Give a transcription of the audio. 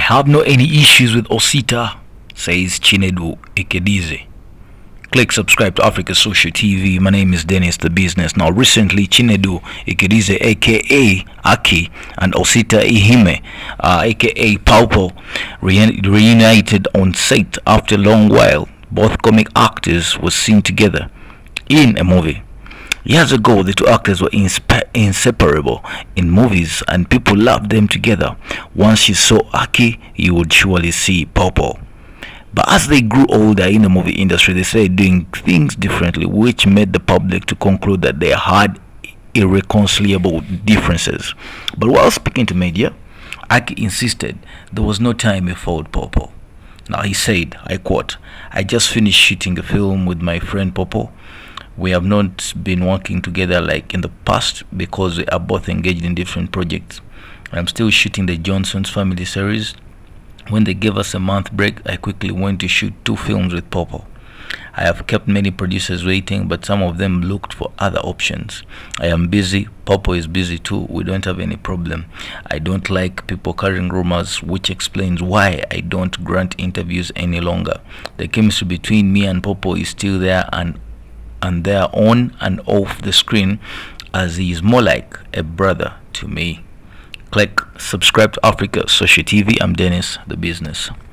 have no any issues with Osita, says Chinedu Ikedize. Click subscribe to Africa Social TV. My name is Dennis the Business. Now recently Chinedu Ikedize aka Aki and Osita Ihime aka Paupo reunited on set after a long while. Both comic actors were seen together in a movie. Years ago, the two actors were inseparable in movies and people loved them together. Once you saw Aki, you would surely see Paupo. But as they grew older in the movie industry, they started doing things differently, which made the public to conclude that they had irreconcilable differences. But while speaking to media, Aki insisted there was no time he failed Paupo. Now he said, I quote, "I just finished shooting a film with my friend Paupo. We have not been working together like in the past because we are both engaged in different projects. I'm still shooting the Johnson's Family series. When they gave us a month break, I quickly went to shoot 2 films with Paupo. I have kept many producers waiting, but some of them looked for other options. I am busy, Paupo is busy too, we don't have any problem. I don't like people carrying rumors, which explains why I don't grant interviews any longer. The chemistry between me and Paupo is still there and they are on and off the screen, as he is more like a brother to me." Click subscribe to Africa Social TV. I'm Dennis the Business.